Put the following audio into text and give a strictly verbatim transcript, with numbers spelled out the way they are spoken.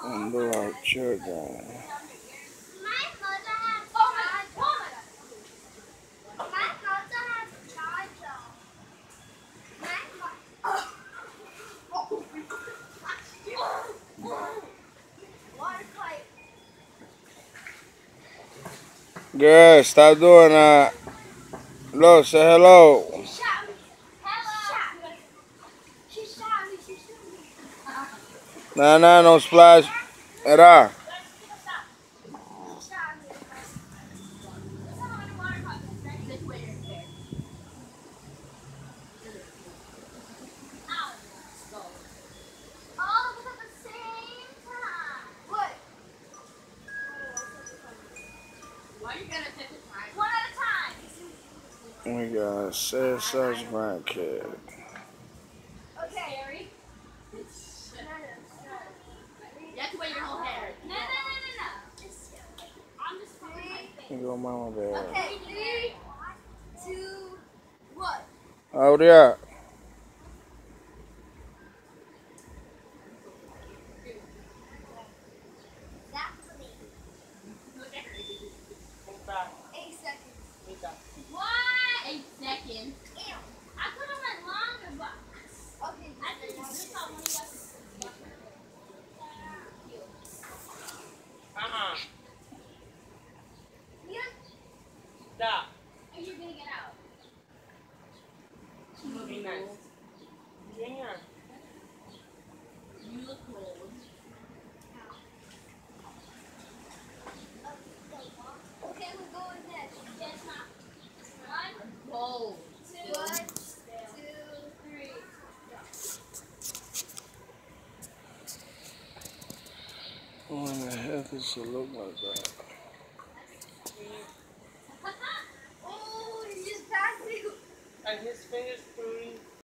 Little children. Girl, stop doing that. Look, say hello. Nah, nah, no splash. Era. We got six such grandkids. Okay. You have to wear your whole hair. No, no, no, no, no. I'm just You go, mama, baby. Okay, three, two, one. How old are you? Eight seconds. What? Eight seconds. Ew. I could have went longer, but okay. I think this how one of us. Uh-uh. Yeah. Stop. Are you gonna get out? Be nice. Yeah. You look cold. Okay, we're going next. Yes, ma'am. One. Whoa. Two. One. Two. Three. What in the heck does it look like that? Oh, you just passed me. And his fingers